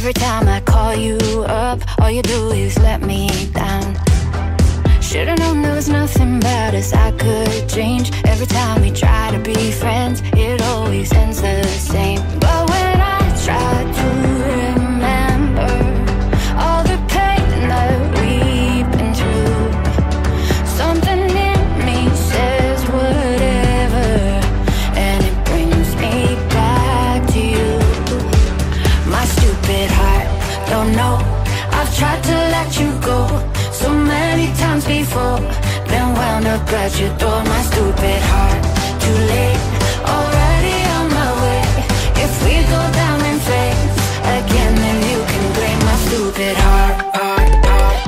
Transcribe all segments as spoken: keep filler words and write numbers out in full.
Every time I call you up, all you do is let me down. Should've known there was nothing about us I could change. Every time we try to be friends, it always ends the same. But when I try to remember all the pain that we've been through, something in me says whatever, and it brings me back to you. My stupid heart, don't know, I've tried to let you go so many times before, then wound up at your door. My stupid heart, too late, already on my way. If we go down in flames again, then you can blame my stupid heart, heart, heart.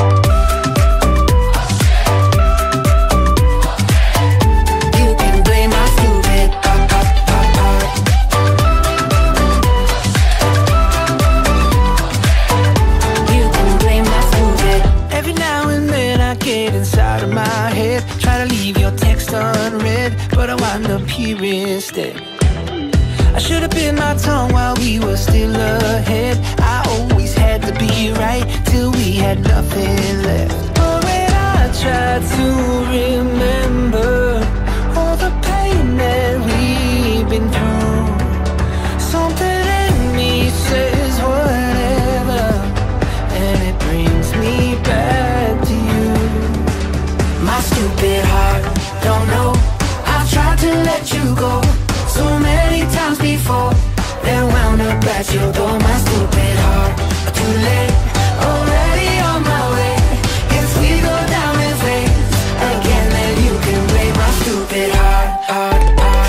You can blame my stupid heart, heart, heart, heart. You can blame my stupid. Every now and then I get inside of my head, try to leave your text unread, but I wind up here instead. I should've bit my tongue while we were still ahead. I always had to be right till we had nothing left. But when I try to remember all the pain that we've been through, something in me says whatever, and it brings me back to you. My stupid heart, don't know, I've tried to let you go so many times before, then wound up at your door. My stupid heart, too late, already on my way. If we go down in flames again, then you can blame my stupid heart, heart, heart.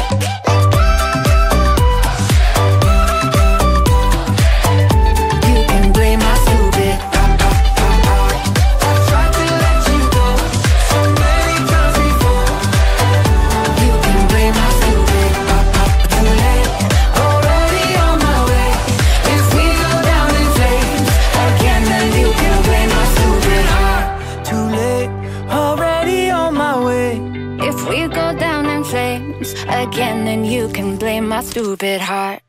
You can blame my stupid heart, heart, heart. I've tried to let you go so many times before. You can blame my stupid heart, heart. Too late, already on my way. If we go down in flames again, then you can blame my stupid heart. Too late, already on my way. If we go down in flames again, then you can blame my stupid heart.